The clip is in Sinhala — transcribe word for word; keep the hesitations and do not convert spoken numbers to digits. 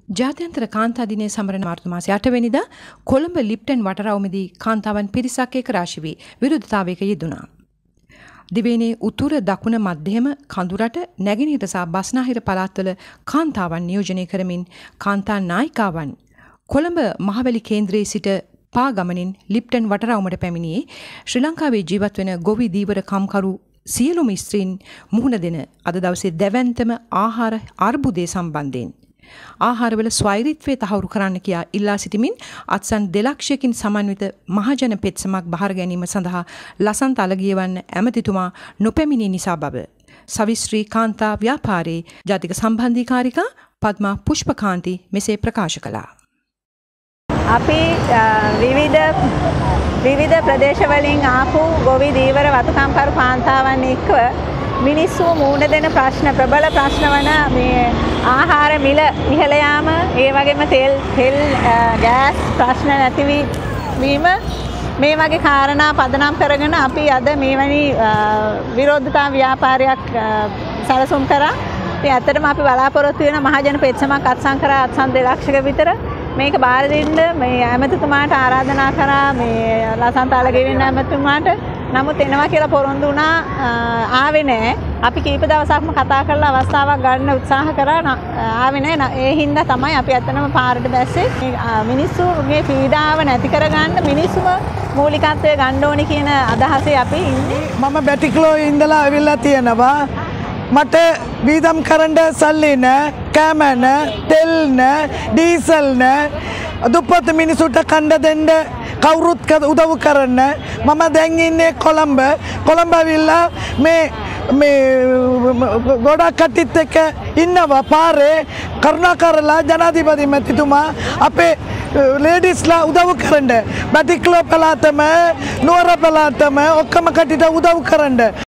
ජාත්‍යන්තර කාන්තා දිනය සමරන මාර්තු මාසයේ අට වෙනිදා කොළඹ ලිප්ටන් වටරවුමේදී කාන්තාවන් පිරිසක් එක් රාශි වී විරුද්ධතාවයක යෙදුණා. දිවයිනේ උතුර දකුණ මධ්‍යම කඳුරට නැගෙනහිර සහ බස්නාහිර පළාත්වල කාන්තාවන් නියෝජනය කරමින් කාන්තා නායිකාවන් කොළඹ මහවැලි කේන්ද්‍රයේ සිට පා ගමනින් ලිප්ටන් වටරවුමට පැමිණියේ ශ්‍රී ලංකාවේ ජීවත් වෙන ගොවි දීවර කම්කරු සියලුම ස්ත්‍රීන් මුහුණ දෙන අද දවසේ දැවැන්තම ආහාර අර්බුදය සම්බන්ධයෙන් ආහාරවල ස්වෛරීත්වය තහවුරු කරන්න කියා ඉල්ලා සිටිමින් අත්සන් දෙලක්ෂයකින් සමන්විත මහජන පෙත්සමක් බහර ගැනීම සඳහා ලසන්ත අලගියවන්න ඇමතිතුමා නොපැමිණි නිසා බව සවිශ්‍රී කාන්තා ව්‍යාපාරයේ ජාතික සම්බන්ධීකාරිකා පද්මා පුෂ්පකාන්ති මෙසේ ප්‍රකාශ කළා. අපි විවිධ විවිධ ප්‍රදේශවලින් ආපු ගොවි දීවර වතුකම්කරු කාන්තාවන් එක්ව මිනිස්සු මූණ දෙන ප්‍රශ්න ප්‍රබල ප්‍රශ්න වන මේ ආහාර මිල ඉහළ යාම, ඒ වගේම තෙල් තෙල් ගෑස් ප්‍රශ්න නැතිවීම මේ වගේ කාරණා පදනම් කරගෙන අපි අද මේවැනි විරෝධතා ව්‍යාපාරයක් සැලසුම් කරා. ඉතින් ඇත්තටම අපි බලාපොරොත්තු වෙන මහජන පෙත්සමක් අත්සන් කරා අත්සන් දෙලක්ෂක විතර මේක බාර දෙන්න මේ ඇමතිතුමාට ආරාධනා කරා මේ ලසන්ත අලගියවන්න ඇමතිතුමාට. නමුත් එනවා කියලා පොරොන්දු වුණා ආවේ නැහැ. අපි කීප දවසක්ම කතා කරලා අවස්ථාවක් ගන්න උත්සාහ කරා ආවේ නැහැ. ඒ හින්දා තමයි අපි අතනම පාරට බැස්සේ මිනිස්සුගේ පීඩාව නැති කරගන්න මිනිස්සුම මූලිකත්වය ගන්න ඕනේ කියන අදහසේ අපි ඉන්නේ. මම බැටික්ලෝ ඉඳලා අවිල්ලා තියෙනවා. මට වීදම් කරන්න සල්ලි නැහැ, කෑම නැහැ, තෙල් නැහැ, ඩීසල් නැහැ. දුප්පත් මිනිසුන්ට කණ්ඩ දෙන්න කවුරුත් උදව් කරන්න. මම දැන් ඉන්නේ කොළඹ. කොළඹ ඇවිල්ලා මේ මේ ගොඩක් කට්ටිත් එක්ක ඉන්නවා පාරේ. කරුණාකරලා ජනාධිපති මැතිතුමා අපේ ලේඩිස්ලා උදව් කරන්න. බැටික්ලෝ පළාතම නුවර පළාතම ඔක්කොම කට්ටියට උදව් කරන්න.